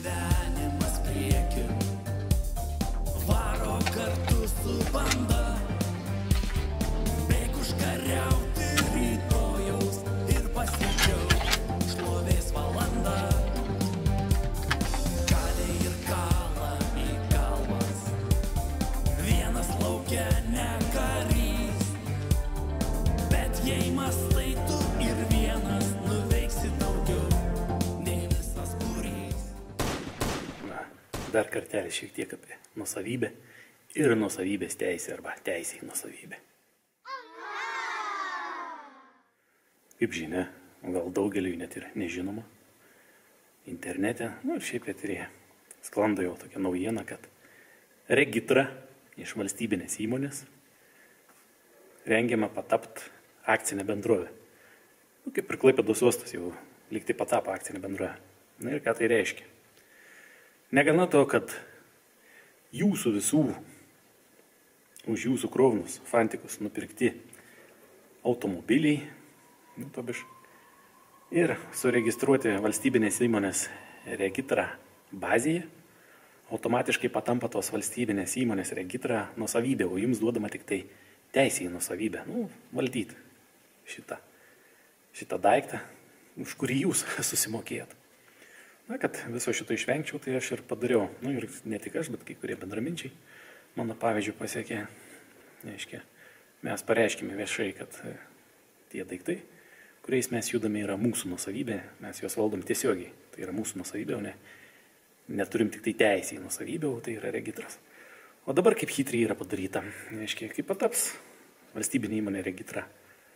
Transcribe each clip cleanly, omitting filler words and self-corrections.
gyvenimas priekiu, varo kartu su banda, bėg užkariauti rytojaus ir pasidžiauk šlovės valandą. Kalė ir kala į kalvas, vienas laukia ne karys, bet jei mastai tu ir vienas nuveiksi daugiau nei visas būrys. Dar kartelį šiek tiek apie nuosavybę ir nuosavybės teisę arba teisę į nuosavybę. Kaip žinia, gal daugeliui net ir nežinoma, internete, ir šiaip eteryje sklando jau tokia naujiena, kad Regitra iš valstybinės įmonės rengiama patapt akcinę bendrovę. Kaip ir Klaipėdos uostas jau lyg tai patapo akcinę bendrovę. Ir ką tai reiškia? Negana to, kad jūsų visų už jūsų krovnus, fantikus nupirkti automobiliai, ir suregistruoti valstybinės įmonės Regitra bazėje, automatiškai patampa tos valstybinės įmonės Regitra nuosavybė, o jums duodama tik tai teisė į nuosavybę, valdyti šitą daiktą, už kurį jūs susimokėjot. Kad viso šito išvengčiau, tai aš ir padariau. Ir ne tik aš, bet kai kurie bendraminčiai mano pavyzdžių pasiekė. Mes pareiškime viešai, kad tie daiktai, kuriais mes judame, yra mūsų nuosavybė, mes juos valdom tiesiogiai. Tai yra mūsų nuosavybė, o neturim tik tai teisę į nuosavybę, o tai yra Regitras. O dabar kaip hitriai yra padaryta. Kaip pataps valstybinė įmonė Regitra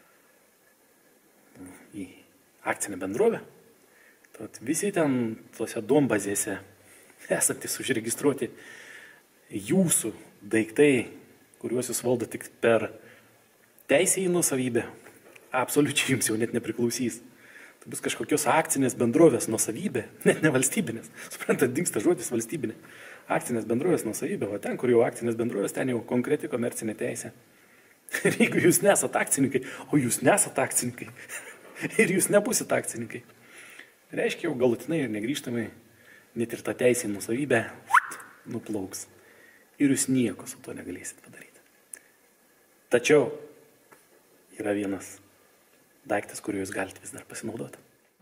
į akcinę bendrovę, visi ten tose duombazėse esantys užregistruoti jūsų daiktai, kuriuos jūs valdo tik per teisę į nuosavybę, absoliučiai jums jau net nepriklausys. Tai bus kažkokios akcinės bendrovės nuosavybė, net ne valstybinės. Suprantat, dingsta žodis valstybinė. Akcinės bendrovės nuosavybė, o ten, kur jau akcinės bendrovės, ten jau konkreti komercinė teisė. Ir jeigu jūs nesat akcininkai, o jūs nesat akcininkai, ir jūs nebusit akcininkai, reiškia jau galutinai ir negrįžtamai net ir ta teisė į nuosavybę nuplauks. Ir jūs nieko su to negalėsit padaryti. Tačiau yra vienas daiktas, kuriuo jūs galite vis dar pasinaudoti.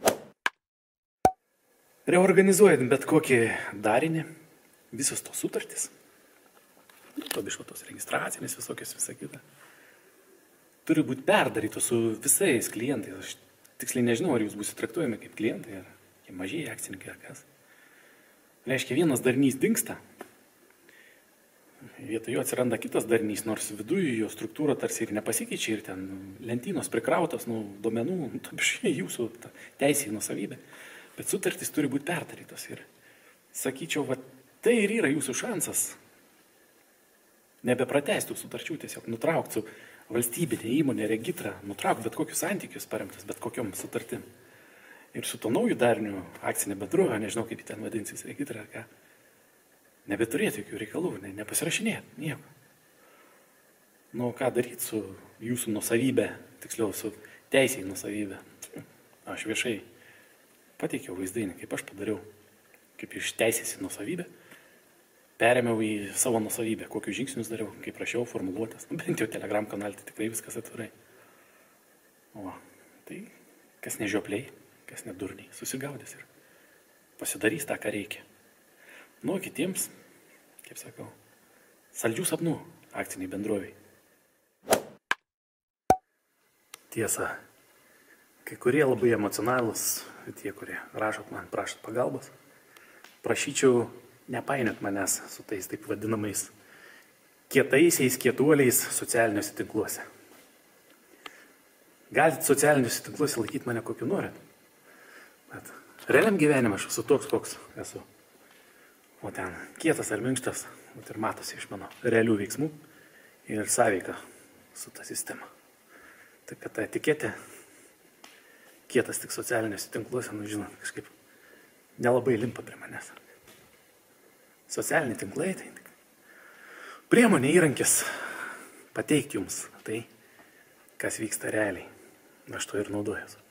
Reorganizuojant bet kokį darinį, visos tos sutartys, tos registracinės visokios visą kitą, turi būti perdarytos su visais klientais. Aš tiksliai nežinau, ar jūs būsite traktuojami kaip klientai, ar kaip mažieji akcininkai, ar kas. Reiškia, vienas darinys dingsta, vietoj jo atsiranda kitas darinys, nors viduje jo struktūra tarsi ir nepasikeičia, ir ten lentynos prikrautos, duomenų, jūsų teisė į nuosavybę, bet sutartys turi būti perdarytos. Ir sakyčiau, tai ir yra jūsų šansas nebepratęsti sutarčių, tiesiog nutraukti su valstybinė įmonė Regitra, nutraukti bet kokius santykius paremtas bet kokiom sutartim. Ir su to nauju dariniu akcinė bendrovė, nežinau kaip ten vadinsis Regitra ar ką, nebeturėti jokių reikalų, nepasirašinėti, nieko. Ką daryti su jūsų nuosavybė, tiksliau su teisė į nuosavybę. Aš viešai pateikiau vaizdinį, kaip aš padariau, kaip iš teisės į nuosavybę perėmiau į savo nuosavybę, kokius žingsnius dariau, kaip rašiau, formuluotės. Bent jau Telegram kanale tai tikrai viskas atvirai. Tai kas nežiopliai, kas nedurniai, susigaudys ir pasidarys tą, ką reikia. Kitiems, kaip sakau, saldžių sapnų akciniai bendroviai. Tiesa, kai kurie labai emocionalūs, tie, kurie rašot man, prašot pagalbos, prašyčiau nepainiot manęs su tais taip vadinamais kietaisiais kietuoliais socialiniuose tinkluose. Galite socialiniuose tinkluose laikyti mane kokiu norit, bet realiam gyvenime aš esu toks, koks esu. O ten kietas ar minkštas, ir matosi iš mano realių veiksmų ir sąveika su ta sistema. Taip, kad ta etiketė kietas tik socialiniuose tinkluose, žinot, kažkaip nelabai limpa prie manęs. Socialiniai tinklai, tai priemonė, įrankis pateikti jums tai, kas vyksta realiai. Aš to ir naudojuosi.